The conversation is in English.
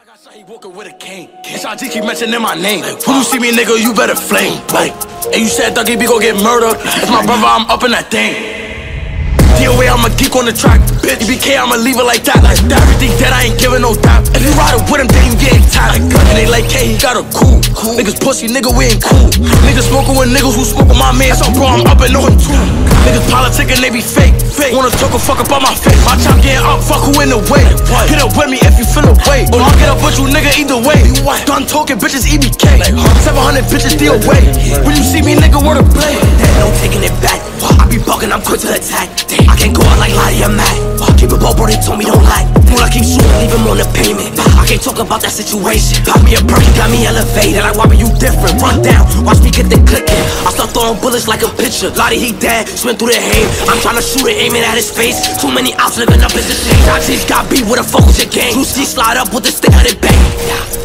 Like I saw he walking with a cane. SIG keep mentioning my name. When you see me, nigga, you better flame. And you said Thuggy B gon' get murdered. That's my brother, I'm up in that thing. DOA, I'm a geek on the track. Bitch, EBK, I'ma leave it like that. Everything dead, I ain't giving no doubt. If you ride with him, then you getting tired. And they like, hey, he got a cool. Niggas pussy, nigga, we ain't cool. Niggas smoking with niggas who smoke with my man. So bro, I'm up and know him too. Niggas politicking, they be fake. Wanna talk a fuck up on my face. My chop getting up, fuck who in the way. Hit up with me if you feel away. Or I'll get up with you, nigga, either way. Done talking bitches, EBK. 700 bitches, DOA. When you see me, nigga, word of play. No taking it back. I be bugging, I'm quick to attack. I can't go out like Lottie, I'm mad. Keep it ball, bro, they told me don't lie. When I keep shooting, leave him on the pavement. I can't talk about that situation. Pop me a perk, got me elevated. Like, why be you different? Run down, watch me get the clicking. I start throwing bullets like a pitcher. Lottie, he dead, swim through the hay. I'm trying to shoot it, aiming at his face. Too many outs living up is a shame. I just got beat with a focus again. You see, slide up with the stick, let it bang.